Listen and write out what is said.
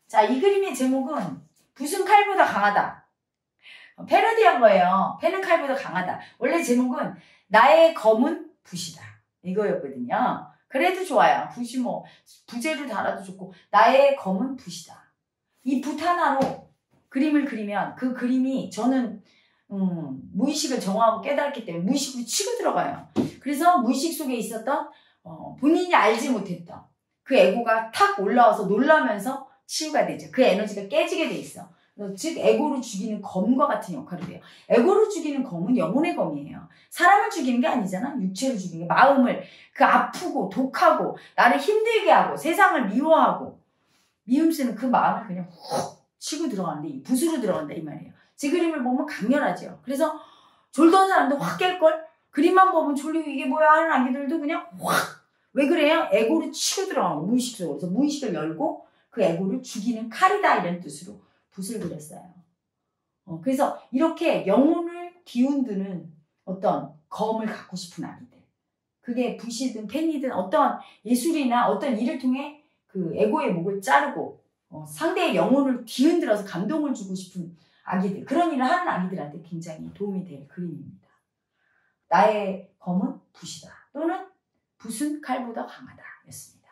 자, 이 그림의 제목은 붓은 칼보다 강하다. 패러디한 거예요. 펜은 칼보다 강하다. 원래 제목은 나의 검은 붓이다. 이거였거든요. 그래도 좋아요. 붓이 뭐 부재로 달아도 좋고 나의 검은 붓이다. 이 붓 하나로 그림을 그리면 그 그림이 저는 무의식을 정화하고 깨달았기 때문에 무의식으로 치고 들어가요. 그래서 무의식 속에 있었던 본인이 알지 못했던 그 에고가 탁 올라와서 놀라면서 치유가 되죠. 그 에너지가 깨지게 돼 있어. 즉 에고를 죽이는 검과 같은 역할을 해요. 에고를 죽이는 검은 영혼의 검이에요. 사람을 죽이는 게 아니잖아. 육체를 죽이는 게 마음을 그 아프고 독하고 나를 힘들게 하고 세상을 미워하고 미움쓰는 그 마음을 그냥 훅 치고 들어가는데 이 붓으로 들어간다 이 말이에요. 제 그림을 보면 강렬하죠. 그래서 졸던 사람도 확 깰걸? 그림만 보면 졸리고 이게 뭐야 하는 아기들도 그냥 확! 왜 그래요? 에고를 치고 들어가는 무의식 속으로. 그래서 무의식을 열고 그 에고를 죽이는 칼이다 이런 뜻으로 붓을 그렸어요. 그래서 이렇게 영혼을 뒤흔드는 어떤 검을 갖고 싶은 아기들. 그게 붓이든 펜이든 어떤 예술이나 어떤 일을 통해 그 에고의 목을 자르고 상대의 영혼을 뒤흔들어서 감동을 주고 싶은 아기들. 그런 일을 하는 아기들한테 굉장히 도움이 될 그림입니다. 나의 검은 붓이다. 또는 붓은 칼보다 강하다 였습니다.